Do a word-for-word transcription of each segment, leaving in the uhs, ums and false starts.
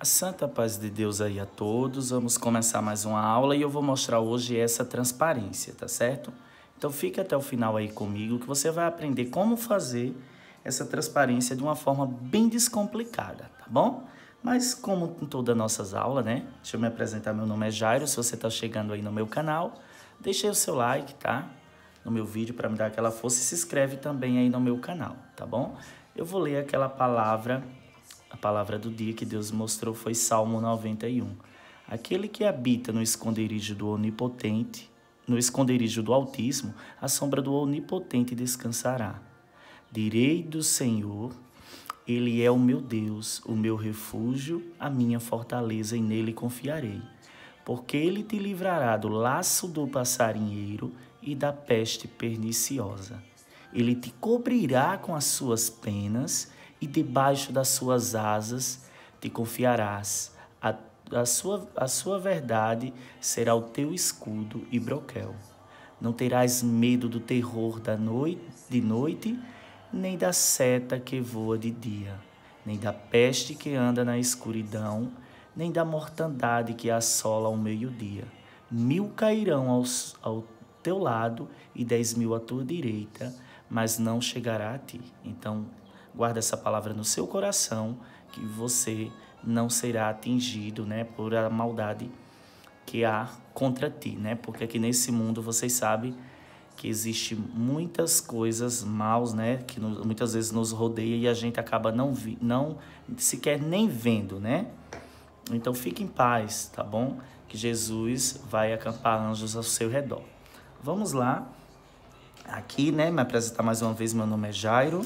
A santa paz de Deus aí a todos. Vamos começar mais uma aula e eu vou mostrar hoje essa transparência, tá certo? Então fique até o final aí comigo que você vai aprender como fazer essa transparência de uma forma bem descomplicada, tá bom? Mas como em todas as nossas aulas, né? Deixa eu me apresentar, meu nome é Jairo. Se você tá chegando aí no meu canal, deixe aí o seu like, tá? No meu vídeo para me dar aquela força e se inscreve também aí no meu canal, tá bom? Eu vou ler aquela palavra. A palavra do dia que Deus mostrou foi Salmo noventa e um. Aquele que habita no esconderijo do Onipotente, no esconderijo do Altíssimo, a sombra do Onipotente descansará. Direi do Senhor, Ele é o meu Deus, o meu refúgio, a minha fortaleza, e nele confiarei. Porque Ele te livrará do laço do passarinheiro e da peste perniciosa. Ele te cobrirá com as suas penas e debaixo das suas asas te confiarás. A, a, sua, a sua verdade será o teu escudo e broquel. Não terás medo do terror da noite, de noite, nem da seta que voa de dia, nem da peste que anda na escuridão, nem da mortandade que assola ao meio-dia. Mil cairão aos, ao teu lado e dez mil à tua direita, mas não chegará a ti. Então, guarda essa palavra no seu coração, que você não será atingido, né, por a maldade que há contra ti, né? Porque aqui nesse mundo vocês sabem que existe muitas coisas maus, né, que no, muitas vezes nos rodeia e a gente acaba não vi, não sequer nem vendo, né? Então fique em paz, tá bom? Que Jesus vai acampar anjos ao seu redor. Vamos lá. Aqui, né, me apresentar mais uma vez, meu nome é Jairo.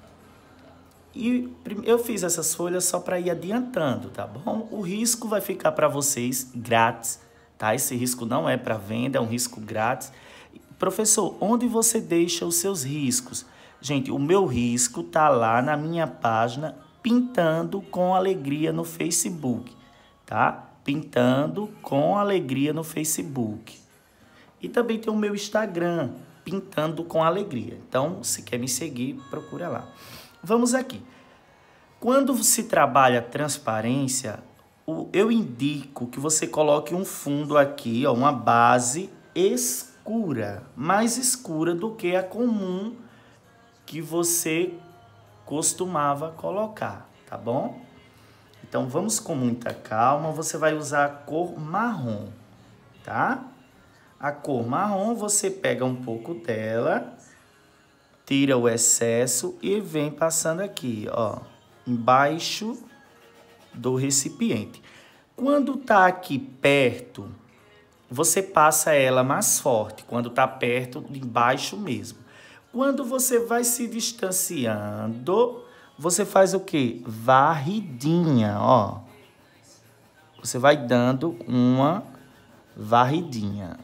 E eu fiz essas folhas só para ir adiantando, tá bom? O risco vai ficar para vocês grátis, tá? Esse risco não é para venda, é um risco grátis. Professor, onde você deixa os seus riscos? Gente, o meu risco tá lá na minha página Pintando com Alegria no Facebook, tá? Pintando com Alegria no Facebook. E também tem o meu Instagram, Pintando com Alegria. Então, se quer me seguir, procura lá. Vamos aqui. Quando se trabalha transparência, eu indico que você coloque um fundo aqui, ó, uma base escura, mais escura do que a comum que você costumava colocar, tá bom? Então, vamos com muita calma. Você vai usar a cor marrom, tá? A cor marrom, você pega um pouco dela, tira o excesso e vem passando aqui, ó, embaixo do recipiente. Quando tá aqui perto, você passa ela mais forte, quando tá perto, de baixo mesmo. Quando você vai se distanciando, você faz o quê? Varridinha, ó. Você vai dando uma varridinha.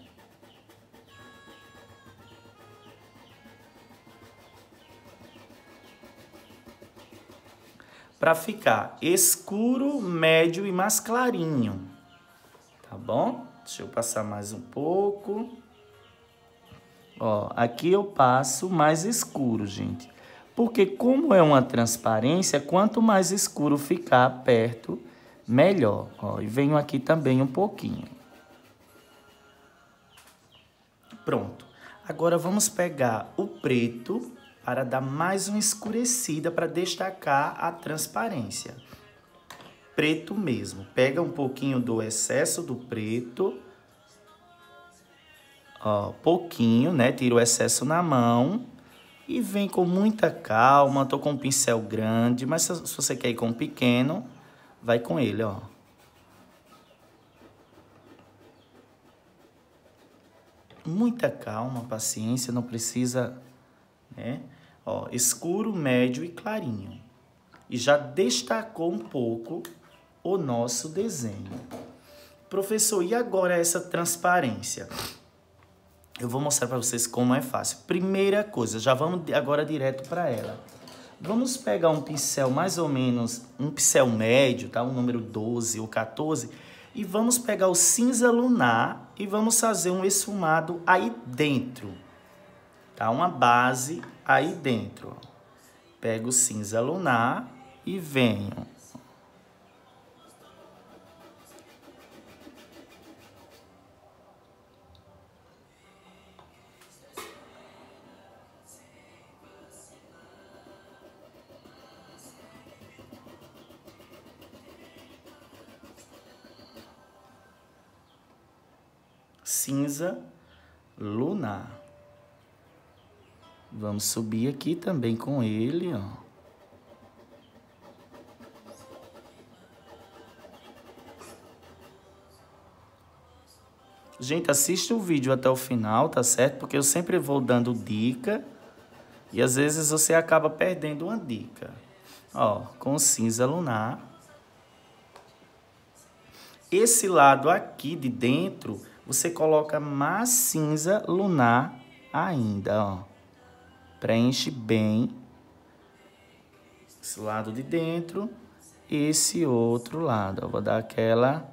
Para ficar escuro, médio e mais clarinho, tá bom? Deixa eu passar mais um pouco. Ó, aqui eu passo mais escuro, gente. Porque como é uma transparência, quanto mais escuro ficar perto, melhor. Ó, e venho aqui também um pouquinho. Pronto. Agora vamos pegar o preto para dar mais uma escurecida, para destacar a transparência. Preto mesmo. Pega um pouquinho do excesso do preto. Ó, pouquinho, né? Tira o excesso na mão. E vem com muita calma. Tô com um pincel grande, mas se você quer ir com um pequeno, vai com ele, ó. Muita calma, paciência, não precisa, né? Ó, escuro, médio e clarinho. E já destacou um pouco o nosso desenho. Professor, e agora essa transparência? Eu vou mostrar para vocês como é fácil. Primeira coisa, já vamos agora direto para ela. Vamos pegar um pincel mais ou menos, um pincel médio, tá? Um número doze ou quatorze. E vamos pegar o cinza lunar e vamos fazer um esfumado aí dentro. Tá? Uma base aí dentro. Pego o cinza lunar e venho cinza lunar. Vamos subir aqui também com ele, ó. Gente, assiste o vídeo até o final, tá certo? Porque eu sempre vou dando dica e às vezes você acaba perdendo uma dica. Ó, com cinza lunar. Esse lado aqui de dentro, você coloca mais cinza lunar ainda, ó. Preenche bem esse lado de dentro e esse outro lado. Eu vou dar aquela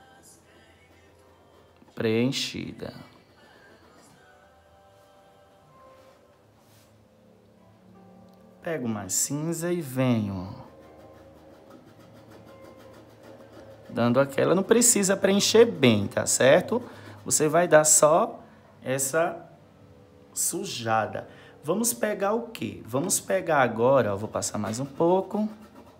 preenchida. Pego mais cinza e venho dando aquela, não precisa preencher bem, tá certo? Você vai dar só essa sujada. Vamos pegar o quê? Vamos pegar agora, ó, vou passar mais um pouco.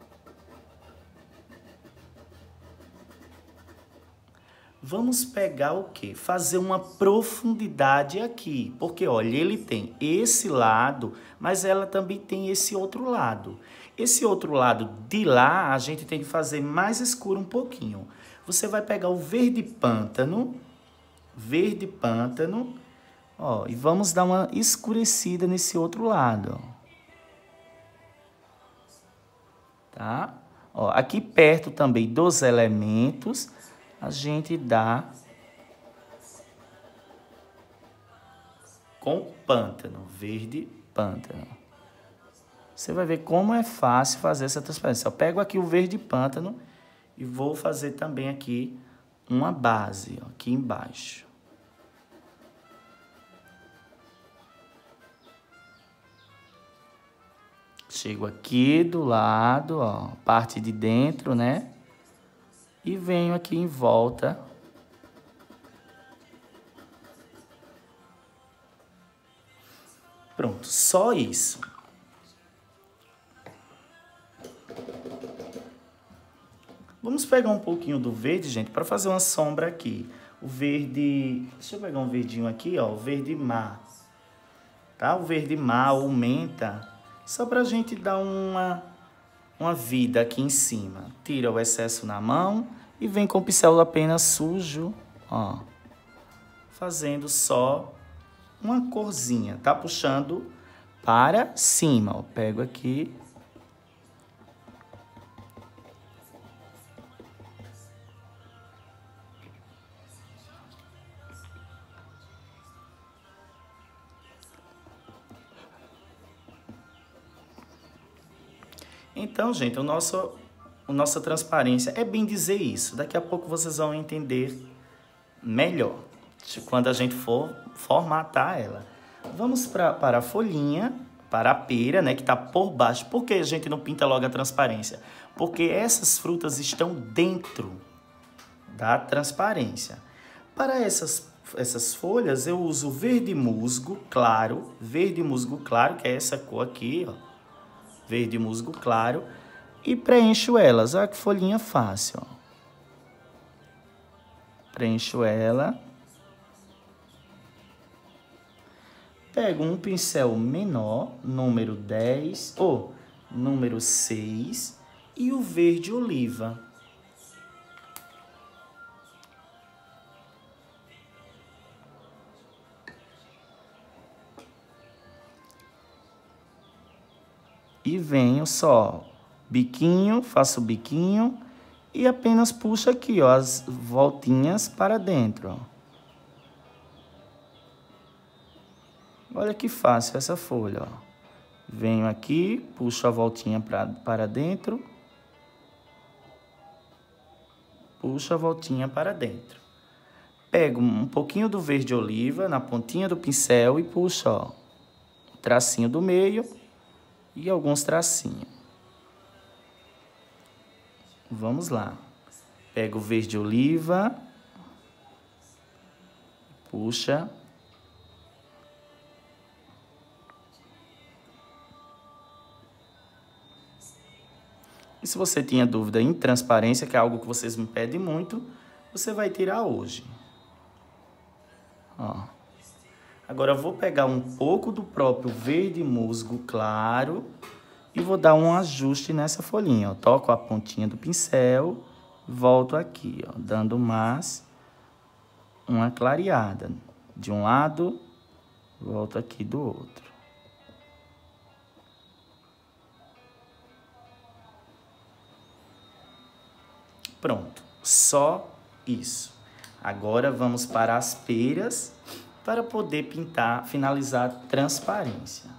Vamos pegar o quê? Fazer uma profundidade aqui. Porque, olha, ele tem esse lado, mas ela também tem esse outro lado. Esse outro lado de lá, a gente tem que fazer mais escuro um pouquinho. Você vai pegar o verde pântano, verde pântano, ó, e vamos dar uma escurecida nesse outro lado, ó. Tá? Ó, aqui perto também dos elementos, a gente dá com pântano, verde pântano. Você vai ver como é fácil fazer essa transparência. Eu pego aqui o verde pântano e vou fazer também aqui uma base, ó, aqui embaixo. Chego aqui do lado, ó, parte de dentro, né? E venho aqui em volta. Pronto, só isso. Vamos pegar um pouquinho do verde, gente, para fazer uma sombra aqui. O verde... Deixa eu pegar um verdinho aqui, ó, o verde mar. Tá? O verde mar ou menta, só pra gente dar uma... uma vida aqui em cima. Tira o excesso na mão e vem com o pincel apenas sujo, ó, fazendo só uma corzinha, tá? Puxando para cima, ó. Pego aqui. Então, gente, o nosso, a nossa transparência é bem dizer isso. Daqui a pouco vocês vão entender melhor quando a gente for formatar ela. Vamos pra, para a folhinha, para a pera, né, que está por baixo. Por que a gente não pinta logo a transparência? Porque essas frutas estão dentro da transparência. Para essas, essas folhas, eu uso verde musgo claro, verde musgo claro, que é essa cor aqui, ó. Verde musgo claro, e preencho elas. Olha que folhinha fácil, ó. Preencho ela. Pego um pincel menor, número dez, ou número seis, e o verde oliva. E venho só, biquinho, faço biquinho e apenas puxo aqui, ó, as voltinhas para dentro, ó. Olha que fácil essa folha, ó. Venho aqui, puxo a voltinha pra, para dentro. Puxo a voltinha para dentro. Pego um pouquinho do verde oliva na pontinha do pincel e puxo, ó, o tracinho do meio. E alguns tracinhos. Vamos lá. Pego o verde oliva. Puxa. E se você tinha dúvida em transparência, que é algo que vocês me pedem muito, você vai tirar hoje. Ó. Agora eu vou pegar um pouco do próprio verde musgo claro e vou dar um ajuste nessa folhinha, ó. Toco a pontinha do pincel, volto aqui, ó, dando mais uma clareada. De um lado, volto aqui do outro. Pronto, só isso. Agora vamos para as peiras para poder pintar, finalizar a transparência.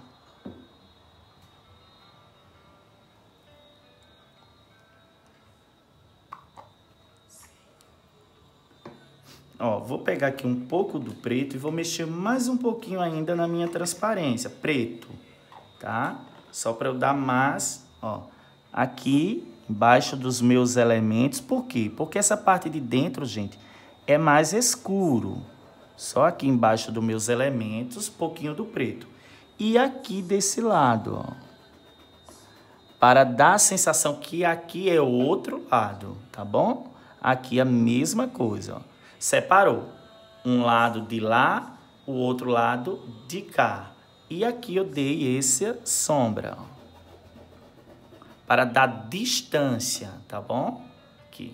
Ó, vou pegar aqui um pouco do preto e vou mexer mais um pouquinho ainda na minha transparência, preto, tá? Só para eu dar mais, ó, aqui embaixo dos meus elementos. Por quê? Porque essa parte de dentro, gente, é mais escuro. Só aqui embaixo dos meus elementos, um pouquinho do preto. E aqui desse lado, ó, para dar a sensação que aqui é o outro lado, tá bom? Aqui a mesma coisa, ó. Separou um lado de lá, o outro lado de cá. E aqui eu dei essa sombra, ó, para dar distância, tá bom? Aqui.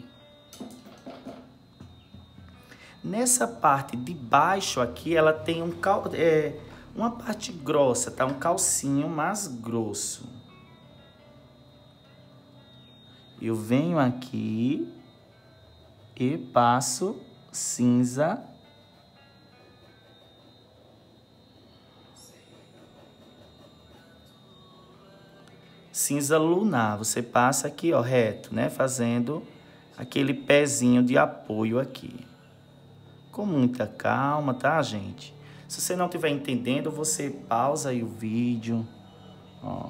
Nessa parte de baixo aqui, ela tem um cal, é, uma parte grossa, tá? Um calcinho mais grosso. Eu venho aqui e passo cinza. Cinza lunar. Você passa aqui, ó, reto, né? Fazendo aquele pezinho de apoio aqui. Com muita calma, tá, gente? Se você não estiver entendendo, você pausa aí o vídeo, ó.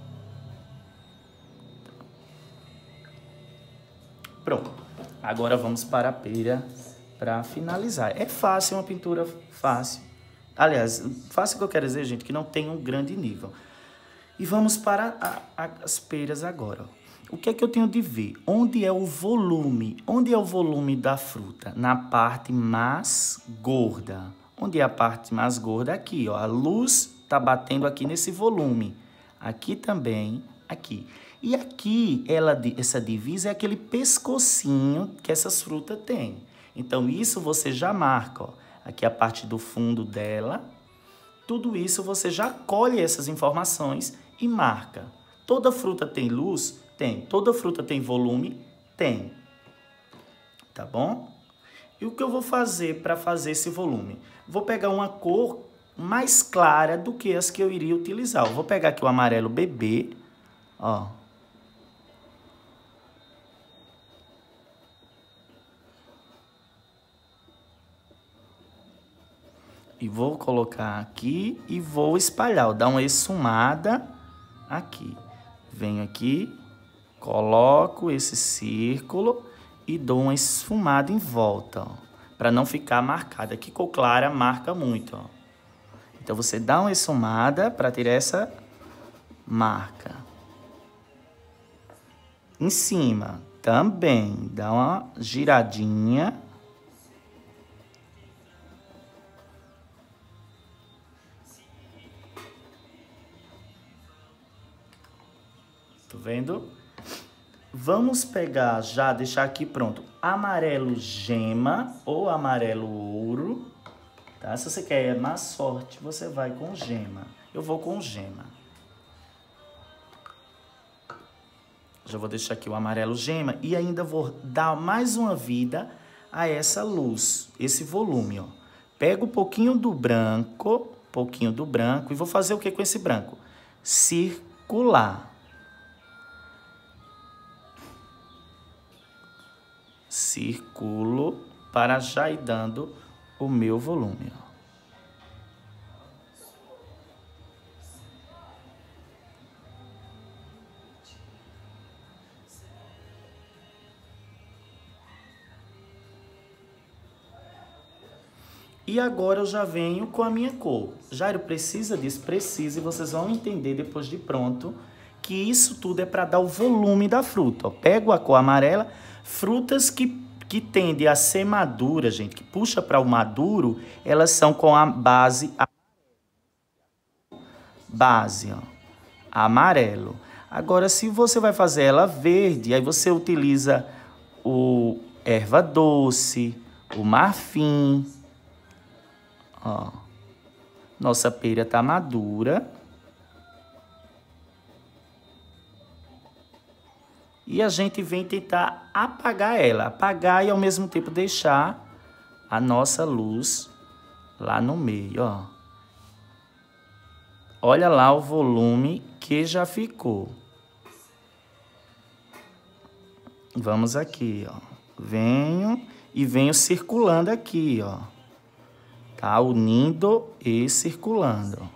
Pronto. Agora vamos para a pera para finalizar. É fácil, uma pintura fácil. Aliás, fácil que eu quero dizer, gente, que não tem um grande nível. E vamos para a, a, as peiras agora. O que é que eu tenho de ver? Onde é o volume? Onde é o volume da fruta? Na parte mais gorda. Onde é a parte mais gorda? Aqui, ó. A luz tá batendo aqui nesse volume. Aqui também, aqui. E aqui, ela, essa divisa é aquele pescocinho que essas frutas têm. Então, isso você já marca, ó. Aqui a parte do fundo dela. Tudo isso você já colhe essas informações e marca. Toda fruta tem luz? Tem. Toda fruta tem volume? Tem. Tá bom? E o que eu vou fazer para fazer esse volume? Vou pegar uma cor mais clara do que as que eu iria utilizar. Eu vou pegar aqui o amarelo bebê, ó. E vou colocar aqui e vou espalhar, ó, dar uma esfumada aqui. Venho aqui, coloco esse círculo e dou uma esfumada em volta, ó, para não ficar marcada. Aqui cor clara marca muito, ó. Então você dá uma esfumada para ter essa marca. Em cima também dá uma giradinha. Tá vendo? Vamos pegar, já deixar aqui pronto, amarelo gema ou amarelo ouro, tá? Se você quer mais forte, você vai com gema. Eu vou com gema. Já vou deixar aqui o amarelo gema e ainda vou dar mais uma vida a essa luz, esse volume, ó. Pego um pouquinho do branco, pouquinho do branco e vou fazer o que com esse branco? Circular. Circulo para já ir dando o meu volume, ó. E agora eu já venho com a minha cor. Jairo, precisa disso? Precisa, e vocês vão entender depois de pronto que isso tudo é para dar o volume da fruta, ó. Pego a cor amarela, frutas que que tende a ser madura, gente, que puxa para o maduro, elas são com a base base, ó, amarelo. Agora, se você vai fazer ela verde, aí você utiliza o erva doce, o marfim. Ó, nossa pera tá madura. E a gente vem tentar apagar ela, apagar e ao mesmo tempo deixar a nossa luz lá no meio, ó. Olha lá o volume que já ficou. Vamos aqui, ó. Venho e venho circulando aqui, ó. Tá unindo e circulando.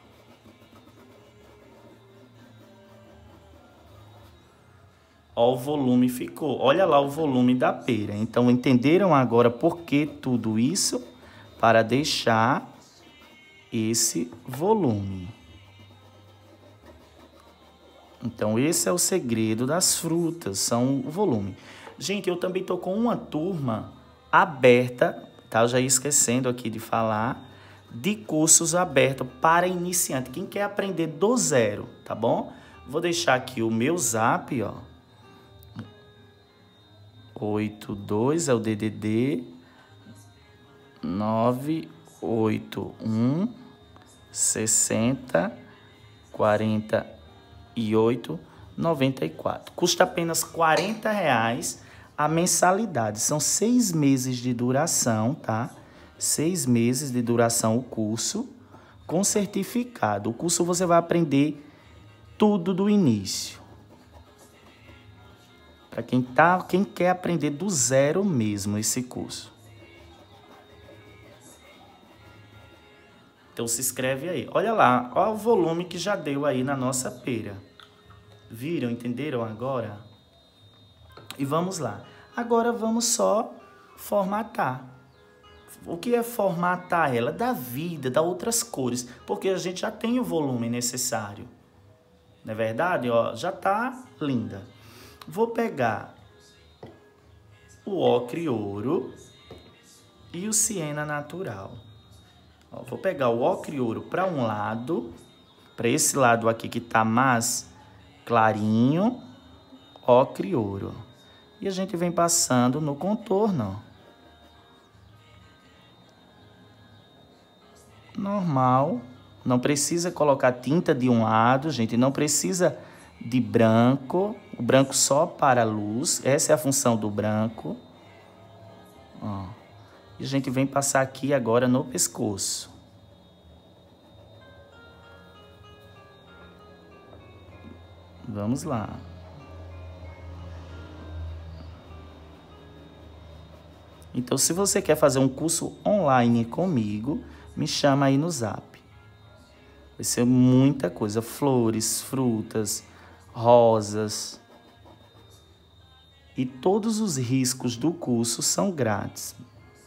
Ó, o volume ficou. Olha lá o volume da pera. Então, entenderam agora por que tudo isso? Para deixar esse volume. Então, esse é o segredo das frutas, são o volume. Gente, eu também tô com uma turma aberta, tá? Eu já ia esquecendo aqui de falar, de cursos abertos para iniciante. Quem quer aprender do zero, tá bom? Vou deixar aqui o meu zap, ó. oito dois é o D D D nove oito um sessenta quarenta e oito noventa e quatro. Custa apenas quarenta reais a mensalidade. São seis meses de duração, tá? Seis meses de duração o curso com certificado. O curso você vai aprender tudo do início. Para quem tá, quem quer aprender do zero mesmo esse curso. Então se inscreve aí. Olha lá, olha o volume que já deu aí na nossa pera. Viram, entenderam agora? E vamos lá. Agora vamos só formatar. O que é formatar ela? Dá vida, dá outras cores, porque a gente já tem o volume necessário. Não é verdade? Ó, já tá linda. Vou pegar o ocre ouro e o siena natural. Ó, vou pegar o ocre ouro para um lado, para esse lado aqui que tá mais clarinho, ocre ouro. E a gente vem passando no contorno. Normal, não precisa colocar tinta de um lado, gente, não precisa de branco, o branco só para a luz, essa é a função do branco. Ó. E a gente vem passar aqui agora no pescoço. Vamos lá. Então, se você quer fazer um curso online comigo, me chama aí no zap. Vai ser muita coisa, flores, frutas, rosas. E todos os riscos do curso são grátis.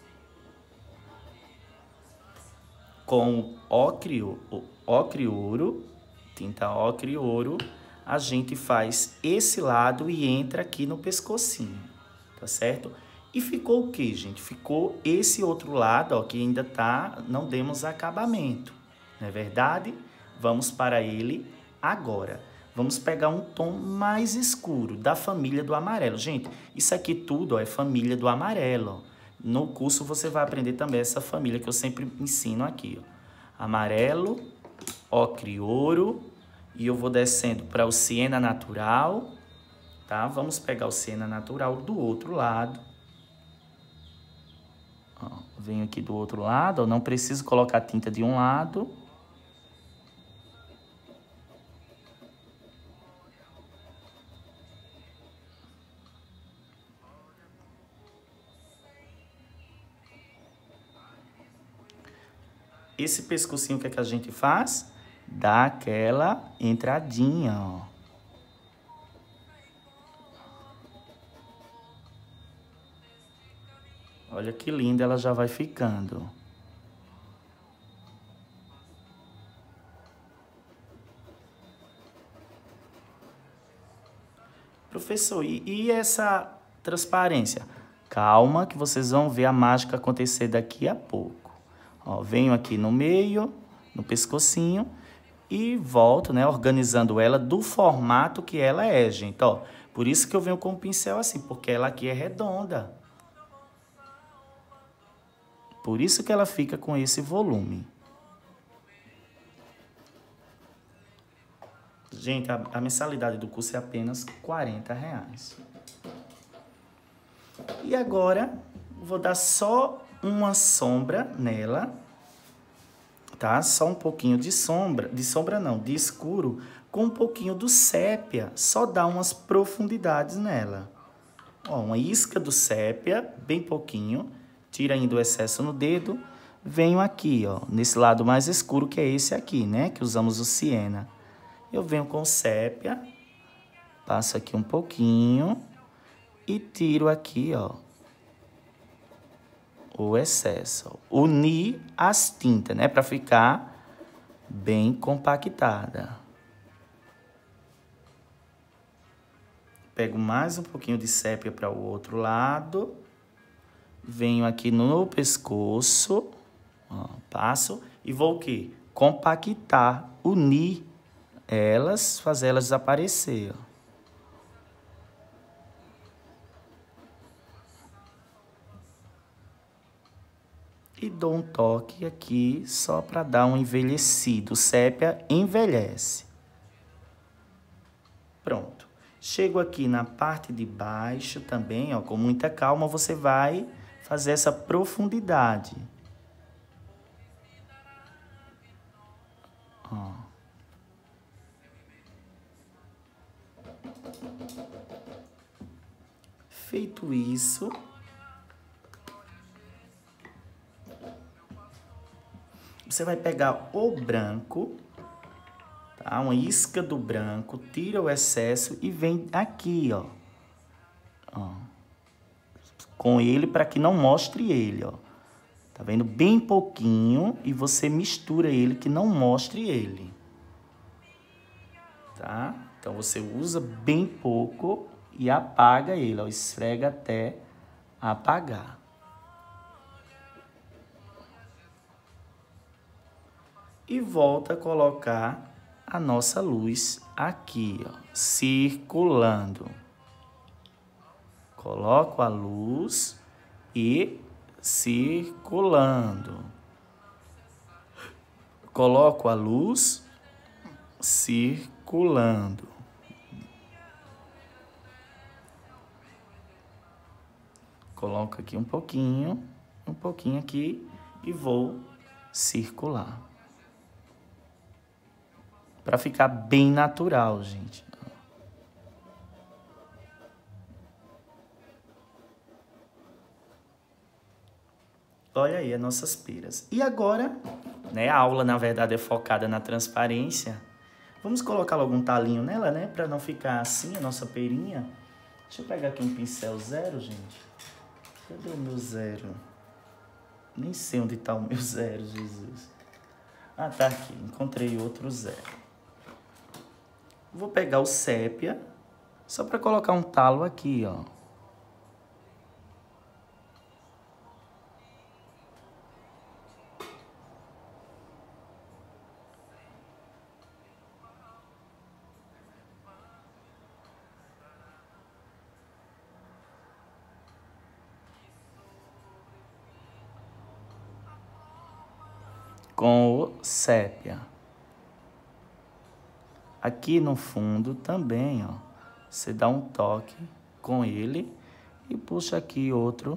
Com ocre, ocre ouro, tinta ocre ouro, a gente faz esse lado e entra aqui no pescocinho, tá certo? E ficou o que, gente? Ficou esse outro lado, ó, que ainda tá, não demos acabamento, não é verdade? Vamos para ele agora. Vamos pegar um tom mais escuro, da família do amarelo. Gente, isso aqui tudo, ó, é família do amarelo, ó. No curso você vai aprender também essa família que eu sempre ensino aqui, ó. Amarelo, ocre ouro, e eu vou descendo para o siena natural, tá? Vamos pegar o siena natural do outro lado. Ó, venho aqui do outro lado, ó, não preciso colocar tinta de um lado. Esse pescocinho, o que é que a gente faz? Dá aquela entradinha, ó. Olha que linda ela já vai ficando. Professor, e, e essa transparência? Calma que vocês vão ver a mágica acontecer daqui a pouco. Ó, venho aqui no meio, no pescocinho e volto, né, organizando ela do formato que ela é, gente, ó. Por isso que eu venho com o pincel assim, porque ela aqui é redonda. Por isso que ela fica com esse volume. Gente, a, a mensalidade do curso é apenas quarenta reais. E agora, vou dar só uma sombra nela, tá? Só um pouquinho de sombra, de sombra não, de escuro, com um pouquinho do sépia, só dá umas profundidades nela. Ó, uma isca do sépia, bem pouquinho, tira ainda o excesso no dedo, venho aqui, ó, nesse lado mais escuro, que é esse aqui, né? Que usamos o siena. Eu venho com o sépia, passo aqui um pouquinho e tiro aqui, ó, o excesso. Unir as tintas, né? Para ficar bem compactada. Pego mais um pouquinho de sépia para o outro lado. Venho aqui no pescoço, ó, passo e vou o quê? Compactar, unir elas, fazer elas desaparecer, ó. E dou um toque aqui só para dar um envelhecido. O sépia envelhece. Pronto. Chego aqui na parte de baixo também, ó, com muita calma, você vai fazer essa profundidade. Ó. Feito isso, você vai pegar o branco, tá? Uma isca do branco, tira o excesso e vem aqui, ó. Ó. Com ele para que não mostre ele, ó. Tá vendo? Bem pouquinho e você mistura ele que não mostre ele. Tá? Então você usa bem pouco e apaga ele, ó. Esfrega até apagar. E volta a colocar a nossa luz aqui, ó, circulando. Coloco a luz e circulando. Coloco a luz circulando. Coloco aqui um pouquinho, um pouquinho aqui e vou circular. Para ficar bem natural, gente. Olha aí as nossas peras. E agora, né, a aula, na verdade, é focada na transparência. Vamos colocar logo um talinho nela, né? Para não ficar assim a nossa perinha. Deixa eu pegar aqui um pincel zero, gente. Cadê o meu zero? Nem sei onde está o meu zero, Jesus. Ah, tá aqui. Encontrei outro zero. Vou pegar o sépia, só para colocar um talo aqui, ó. Com o sépia. Aqui no fundo também, ó, você dá um toque com ele e puxa aqui outro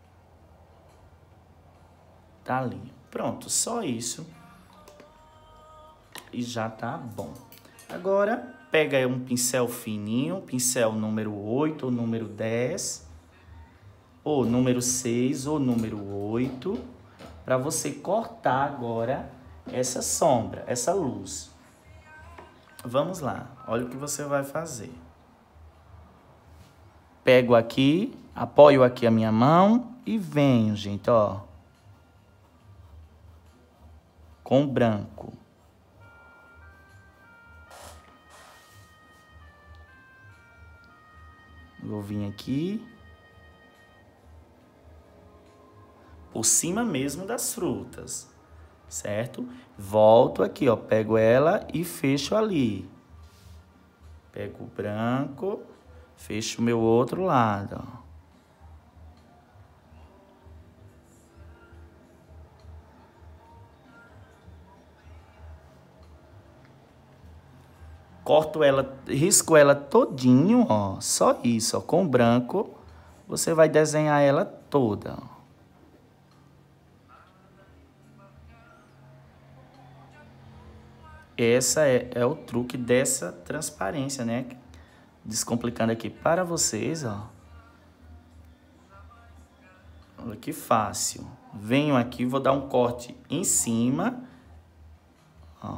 talinho. Pronto, só isso e já tá bom. Agora, pega aí um pincel fininho, pincel número oito ou número dez, ou número seis ou número oito, para você cortar agora essa sombra, essa luz. Vamos lá, olha o que você vai fazer. Pego aqui, apoio aqui a minha mão e venho, gente, ó. Com branco. Vou vir aqui. por cima mesmo das frutas, certo? Volto aqui, ó, pego ela e fecho ali. Pego o branco, fecho o meu outro lado, ó. Corto ela, risco ela todinho, ó, só isso, ó, com o branco, você vai desenhar ela toda, ó. Essa é, é o truque dessa transparência, né? Descomplicando aqui para vocês, ó. Olha que fácil. Venho aqui, vou dar um corte em cima, ó.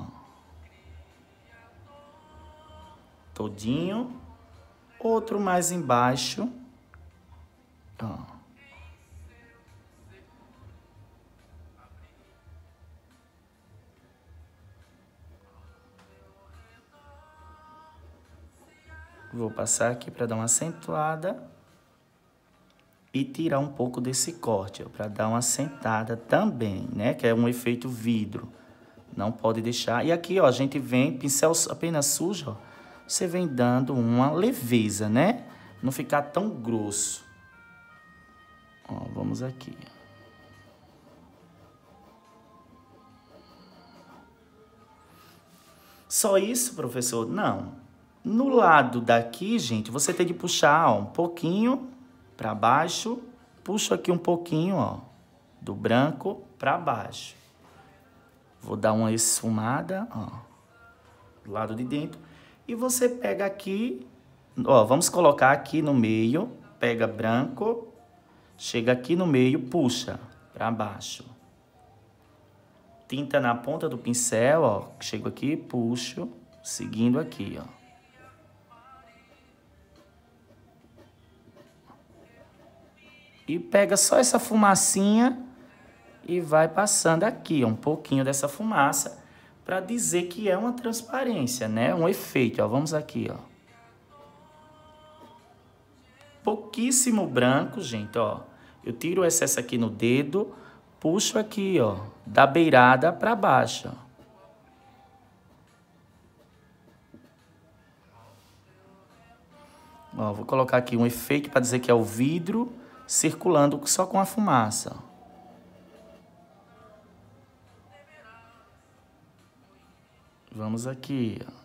Todinho. Outro mais embaixo, ó. Vou passar aqui para dar uma acentuada e tirar um pouco desse corte, para dar uma assentada também, né? Que é um efeito vidro. Não pode deixar. E aqui, ó, a gente vem, pincel apenas sujo, ó. Você vem dando uma leveza, né? Não ficar tão grosso. Ó, vamos aqui. Só isso, professor? Não. No lado daqui, gente, você tem que puxar, ó, um pouquinho para baixo. Puxo aqui um pouquinho, ó, do branco para baixo. Vou dar uma esfumada, ó, do lado de dentro. E você pega aqui, ó, vamos colocar aqui no meio, pega branco, chega aqui no meio, puxa para baixo. Tinta na ponta do pincel, ó, chego aqui, puxo, seguindo aqui, ó. E pega só essa fumacinha e vai passando aqui, ó, um pouquinho dessa fumaça, para dizer que é uma transparência, né? Um efeito, ó. Vamos aqui, ó. Pouquíssimo branco, gente, ó. Eu tiro o excesso aqui no dedo, puxo aqui, ó, da beirada para baixo, ó. Ó, vou colocar aqui um efeito para dizer que é o vidro circulando só com a fumaça, ó. Vamos aqui, ó.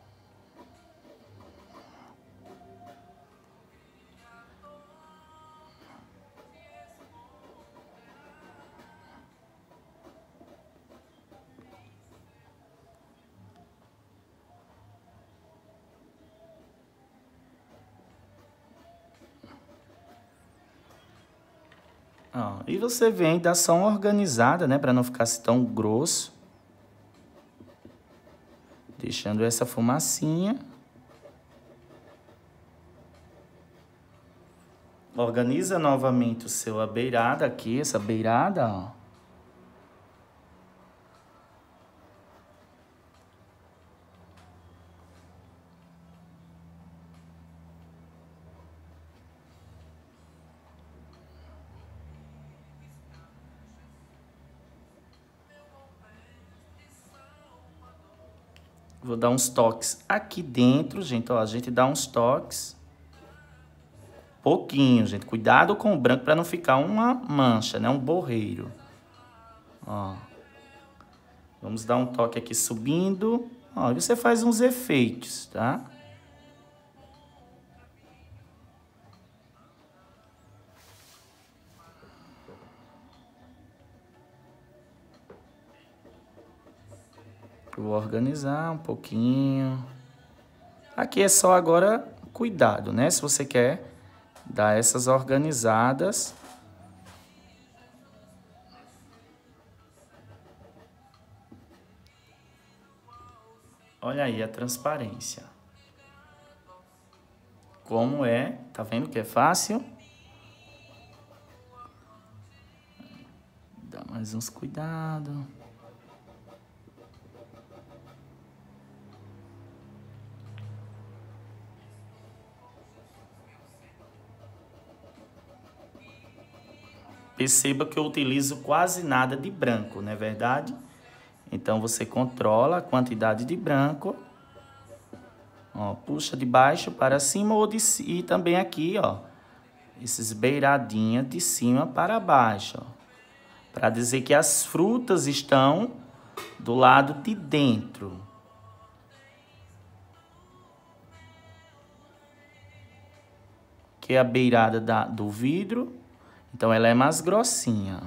Ó, e você vem dar só uma organizada, né, para não ficar assim tão grosso. Deixando essa fumacinha. Organiza novamente o seu a beirada aqui, essa beirada, ó. Vou dar uns toques aqui dentro, gente, ó, a gente dá uns toques. Pouquinho, gente. Cuidado com o branco para não ficar uma mancha, né? Um borreiro. Ó. Vamos dar um toque aqui subindo. Ó, e você faz uns efeitos, tá? Vou organizar um pouquinho. Aqui é só agora cuidado, né? Se você quer dar essas organizadas. Olha aí a transparência. Como é? Tá vendo que é fácil? Dá mais uns cuidados. Perceba que eu utilizo quase nada de branco, não é verdade? Então, você controla a quantidade de branco. Ó, puxa de baixo para cima ou de, e também aqui, ó. Esses beiradinhas de cima para baixo, ó. Para dizer que as frutas estão do lado de dentro. Que é a beirada da, do vidro. Então, ela é mais grossinha.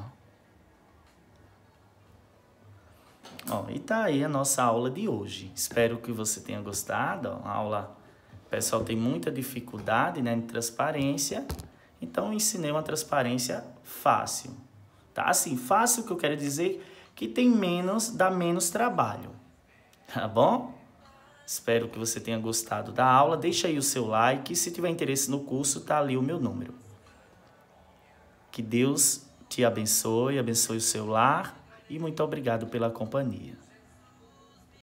Ó, e tá aí a nossa aula de hoje. Espero que você tenha gostado. Ó, a aula, o pessoal tem muita dificuldade, né, em transparência. Então, eu ensinei uma transparência fácil. Tá? Assim, fácil que eu quero dizer que tem menos, dá menos trabalho. Tá bom? Espero que você tenha gostado da aula. Deixa aí o seu like. Se tiver interesse no curso, tá ali o meu número. Que Deus te abençoe, abençoe o seu lar e muito obrigado pela companhia.